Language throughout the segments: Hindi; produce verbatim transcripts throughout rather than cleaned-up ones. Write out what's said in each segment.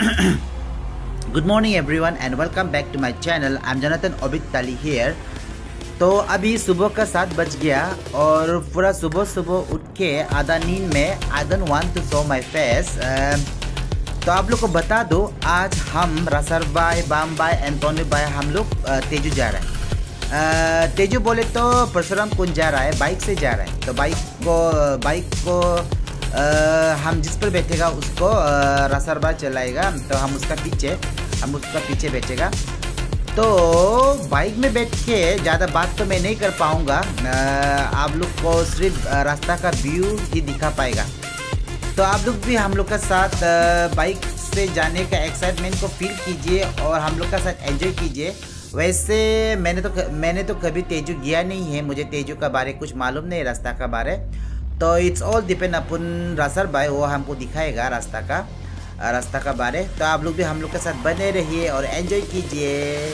Good morning everyone and welcome back to my channel. I am Jonathan ओबिद ताली हियर। तो अभी सुबह का सात बज गया और पूरा सुबह सुबह उठ के आधा नींद में I don't want to show my face. तो आप लोग को बता दो, आज हम रसर भाई, बाम भाई, एंटोनी भाई, हम लोग तेजू जा रहे हैं। तेजू बोले तो परशुराम कुंज जा रहा है, बाइक से जा रहा है। तो बाइक को बाइक को आ, हम जिस पर बैठेगा उसको रसरबा चलाएगा, तो हम उसका पीछे हम उसका पीछे बैठेगा। तो बाइक में बैठ के ज़्यादा बात तो मैं नहीं कर पाऊँगा, आप लोग को सिर्फ रास्ता का व्यू ही दिखा पाएगा। तो आप लोग भी हम लोग का साथ बाइक से जाने का एक्साइटमेंट को फील कीजिए और हम लोग का साथ एंजॉय कीजिए। वैसे मैंने तो मैंने तो कभी तेजू गया नहीं है, मुझे तेजू का बारे कुछ मालूम नहीं, रास्ता का बारे। तो इट्स ऑल डिपेंड अपन रसर भाई, वो हमको दिखाएगा रास्ता का रास्ता का बारे। तो आप लोग भी हम लोग के साथ बने रहिए और एंजॉय कीजिए।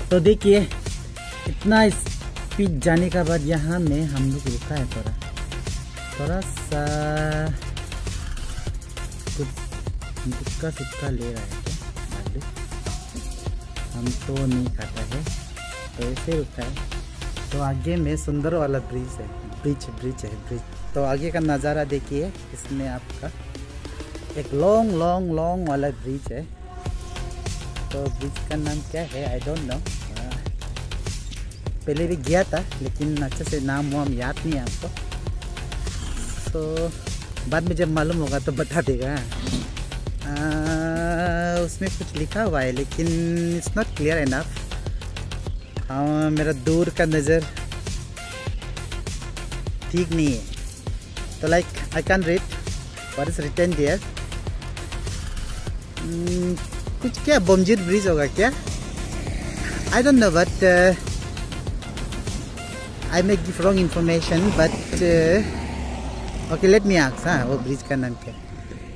तो देखिए इतना स्पीड जाने का बाद यहाँ में हम लोग रुका है, थोड़ा थोड़ा सा कुछ गुटका सुटका ले रहा है क्या, हम तो नहीं खाता है तो ऐसे रुका है। तो आगे में सुंदर वाला ब्रिज है, ब्रिज ब्रिज है ब्रिज। तो आगे का नज़ारा देखिए, इसमें आपका एक लॉन्ग लॉन्ग लॉन्ग वाला ब्रिज है। तो ब्रिज का नाम क्या है आई डोंट नो, पहले भी गया था लेकिन अच्छे से नाम वाम याद नहीं है आपको, तो बाद में जब मालूम होगा तो बता देगा। आ, उसमें कुछ लिखा हुआ है लेकिन इट्स नॉट क्लियर इनफ। हाँ मेरा दूर का नज़र ठीक नहीं है, तो like I can read what is written there. कुछ क्या बोमजीत ब्रिज होगा क्या, I don't know, but I may give wrong information, but okay let me ask. हाँ वो ब्रिज का नाम क्या है?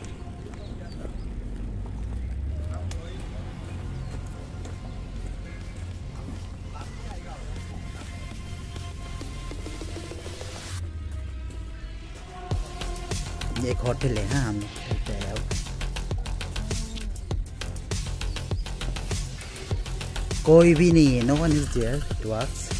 एक होटल है, हाँ हम कोई भी नहीं है, no one is there to ask.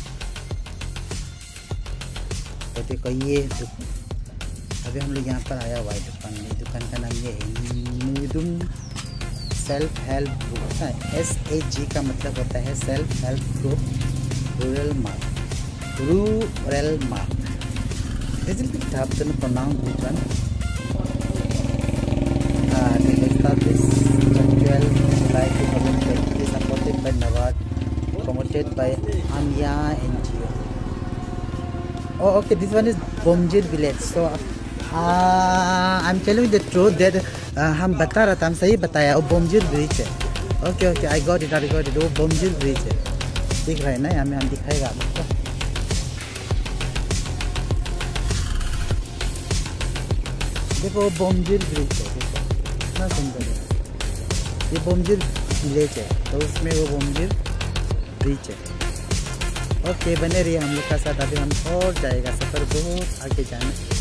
तो देखो ये अभी हम लोग यहाँ पर आया हुआ है दुकान में, दुकान का नाम ये है नीदुम self help group. S A G का मतलब होता है self help group rural mart, rural mart. Is it tough to pronounce this one? Uh, they established twelve July twenty twenty, supported by NABARD, promoted by Anya N G O. Oh, okay. This one is Bomjit village. So, uh, I'm telling you the truth that uh, हम बता रहा था, हम सही बताया, वो बोमजिल ब्रिज है। Okay okay I got it I got it, वो बोमजिल ब्रिज है, दिख रहा है ना, यहाँ में हम दिखाएगा आपको। देखो वो बोमजिल ब्रिज है, देखो कितना सुंदर है, ये बोमजिल विलेज है तो उसमें वो बोमजिल ब्रिज है। ओके बने रहिए हम लोग का साथ, अभी हम और जाएगा, सफ़र बहुत आगे जाना।